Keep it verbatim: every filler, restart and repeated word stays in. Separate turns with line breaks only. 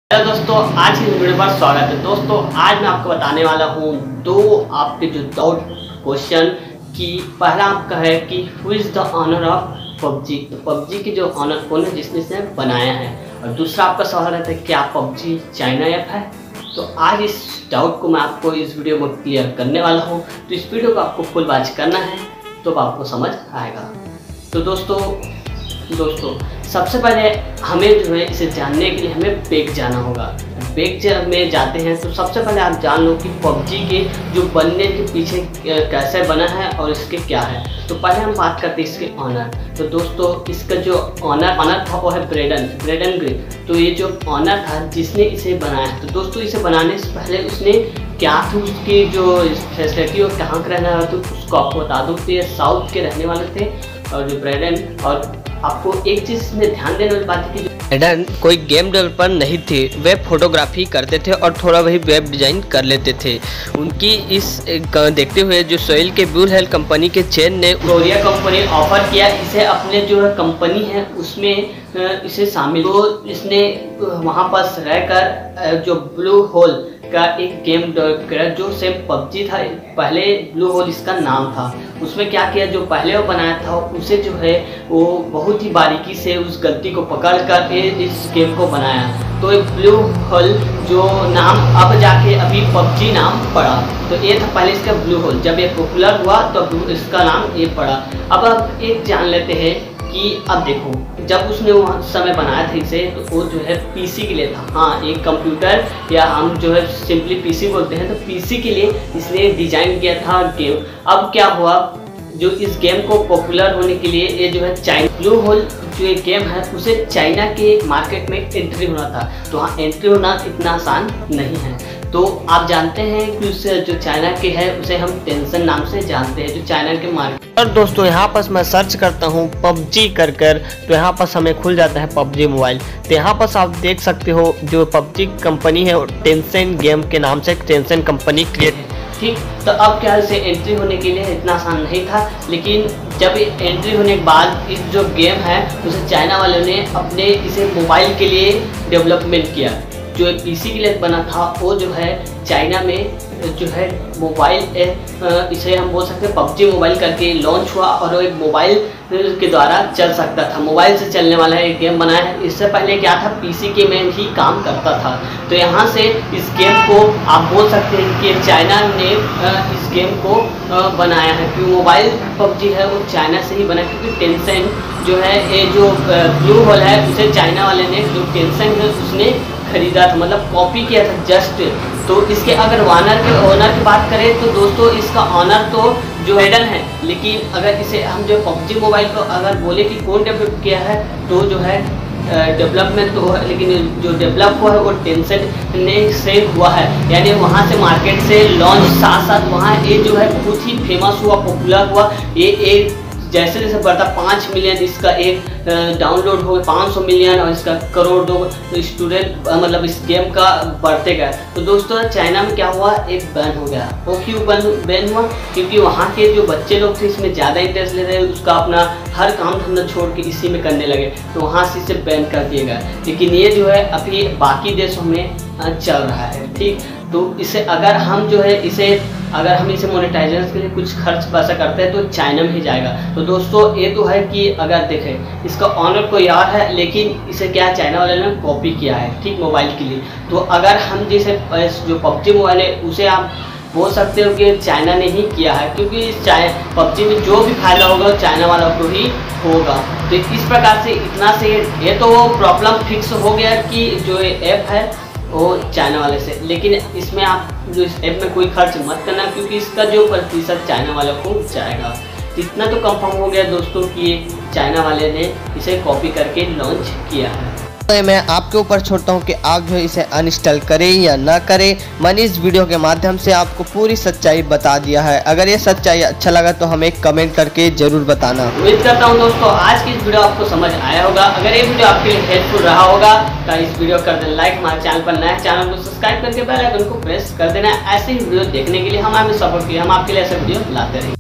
Hello दोस्तों, आज की वीडियो पर स्वागत है। दोस्तों आज मैं आपको बताने वाला हूँ दो आपके जो डाउट क्वेश्चन कि पहला आपका है कि who is the owner of PUBG. तो पबजी की जो ऑनर कौन है जिसने इसे बनाया है, और दूसरा आपका सवाल रहता है क्या पबजी चाइना ऐप है। तो आज इस डाउट को मैं आपको इस वीडियो में क्लियर करने वाला हूँ। तो इस वीडियो को आपको फुल वॉच करना है तो आपको समझ आएगा। तो दोस्तों दोस्तों सबसे पहले हमें जो है इसे जानने के लिए हमें बेक जाना होगा। बेक जब में जाते हैं तो सबसे पहले आप जान लो कि पबजी के जो बनने के पीछे कैसे बना है और इसके क्या है। तो पहले हम बात करते हैं इसके ऑनर। तो दोस्तों इसका जो ऑनर ऑनर था वो है ब्रेडन ब्रेडन ग्रे। तो ये जो ऑनर था जिसने इसे बनाया, तो दोस्तों इसे बनाने से पहले उसने क्या थी उसकी जो फैसिलिटी और कहाँ का रहने वाला था उसको आपको बता दूँ। तो ये साउथ के रहने वाले थे और जो ब्रेडन, और आपको एक चीज़ में ध्यान देने वाली बात है कि ब्रेडन कोई गेम डेवलपर नहीं थे, वे फोटोग्राफी करते थे और थोड़ा वही वेब डिज़ाइन कर लेते थे। उनकी इस देखते हुए जो सोइल के ब्लू हेल कंपनी के चेन ने कोरिया कंपनी ऑफर किया इसे अपने जो है कंपनी है उसमें इसे शामिल। तो इसने वहाँ पर रहकर जो ब्लू होल का एक गेम डेवलप किया जो सेम पबजी था, पहले ब्लू होल इसका नाम था। उसमें क्या किया, जो पहले वो बनाया था उसे जो है वो बहुत ही बारीकी से उस गलती को पकड़ कर इस गेम को बनाया। तो ब्लू होल जो नाम अब जाके अभी पबजी नाम पड़ा। तो ये था पहले इसका ब्लू होल, जब ये पॉपुलर हुआ तो इसका नाम ये पड़ा। अब अब एक जान लेते हैं कि अब देखो जब उसने वो समय बनाया था इसे तो वो जो है पीसी के लिए था। हाँ, एक कंप्यूटर या हम जो है सिंपली पीसी बोलते हैं, तो पीसी के लिए इसने डिजाइन किया था गेम। अब क्या हुआ, जो इस गेम को पॉपुलर होने के लिए ये जो है चाइना ब्लू होल जो एक गेम है उसे चाइना के मार्केट में एंट्री होना था। तो हाँ, एंट्री होना इतना आसान नहीं है। तो आप जानते हैं कि उससे जो चाइना के है उसे हम टेंशन नाम से जानते हैं, जो चाइना के मार्केट। और दोस्तों यहाँ पर मैं सर्च करता हूँ पबजी कर कर, तो यहाँ पर हमें खुल जाता है पबजी मोबाइल। तो यहाँ पर आप देख सकते हो जो पबजी कंपनी है टेंशन गेम के नाम से टेंशन कंपनी क्रिएट है। ठीक, तो अब क्या इसे एंट्री होने के लिए इतना आसान नहीं था, लेकिन जब एंट्री होने के बाद इस जो गेम है उसे चाइना वालों ने अपने इसे मोबाइल के लिए डेवलपमेंट किया। जो एक पीसी के लिए बना था वो जो है चाइना में जो है मोबाइल इसे हम बोल सकते हैं पबजी मोबाइल करके लॉन्च हुआ, और वो एक मोबाइल के द्वारा चल सकता था, मोबाइल से चलने वाला एक गेम बनाया है। इससे पहले क्या था, पीसी के में ही काम करता था। तो यहाँ से इस गेम को आप बोल सकते हैं कि चाइना ने इस गेम को बनाया है, क्योंकि मोबाइल पबजी है वो चाइना से ही बना, क्योंकि टेंशन जो है ये जो ब्लू होल है उसे चाइना वाले ने जो टेंशन है उसने खरीदा था, मतलब कॉपी किया था जस्ट। तो इसके अगर ऑनर के ओनर की बात करें तो दोस्तों इसका ऑनर तो जो ब्रेडन है, लेकिन अगर इसे हम जो पबजी मोबाइल को अगर बोले कि कौन डेवलप किया है तो जो है डेवलपमेंट तो है, लेकिन जो डेवलप हुआ है वो टेंशन ने से हुआ है। यानी वहाँ से मार्केट से लॉन्च साथ साथ वहाँ ये जो है बहुत ही फेमस हुआ, पॉपुलर हुआ। ये एक जैसे जैसे बढ़ता पाँच मिलियन इसका एक डाउनलोड हो गया, पाँच सौ मिलियन और इसका करोड़ दो तो स्टूडेंट मतलब इस गेम का बढ़ते गए। तो दोस्तों चाइना में क्या हुआ, एक बैन हो गया। वो क्यों बैन बैन हुआ, क्योंकि वहाँ के जो बच्चे लोग थे इसमें ज़्यादा इंटरेस्ट ले रहे, उसका अपना हर काम धंधा छोड़ के इसी में करने लगे, तो वहाँ से इसे बैन कर दिया गया। लेकिन ये जो है अभी बाकी देशों में चल रहा है। ठीक, तो इसे अगर हम जो है इसे अगर हम इसे मोनेटाइजेशन के लिए कुछ खर्च पैसा करते हैं तो चाइना में ही जाएगा। तो दोस्तों ये तो है कि अगर देखें इसका ऑनर को याद है, लेकिन इसे क्या चाइना वाले ने कॉपी किया है, ठीक, मोबाइल के लिए। तो अगर हम जैसे जो पबजी मोबाइल है उसे आप बोल सकते हो कि चाइना ने ही किया है, क्योंकि पबजी में जो भी फायदा होगा चाइना वालों को ही होगा। तो इस प्रकार से इतना से ये तो वो प्रॉब्लम फिक्स हो गया कि जो ऐप है वो चाइना वाले से। लेकिन इसमें आप जो इस ऐप में कोई खर्च मत करना, क्योंकि इसका जो प्रतिशत चाइना वालों को जाएगा। इतना तो कंफर्म हो गया दोस्तों कि चाइना वाले ने इसे कॉपी करके लॉन्च किया है।
तो मैं आपके ऊपर छोड़ता हूँ कि आप जो इसे अनइंस्टॉल करें या ना करें। मैंने इस वीडियो के माध्यम से आपको पूरी सच्चाई बता दिया है। अगर ये सच्चाई अच्छा लगा तो हमें कमेंट करके जरूर बताना।
उम्मीद करता हूँ दोस्तों आज की इस वीडियो आपको समझ आया होगा। अगर ये वीडियो आपके लिए हेल्पफुल रहा होगा तो इस वीडियो कर देना लाइक, हमारे चैनल पर नया चैनल को सब्सक्राइब करके बेल आइकन को प्रेस कर देना। ऐसे ही वीडियो देखने के लिए हमारे सपोर्ट किए, हम आपके लिए ऐसे वीडियो लाते रहेंगे।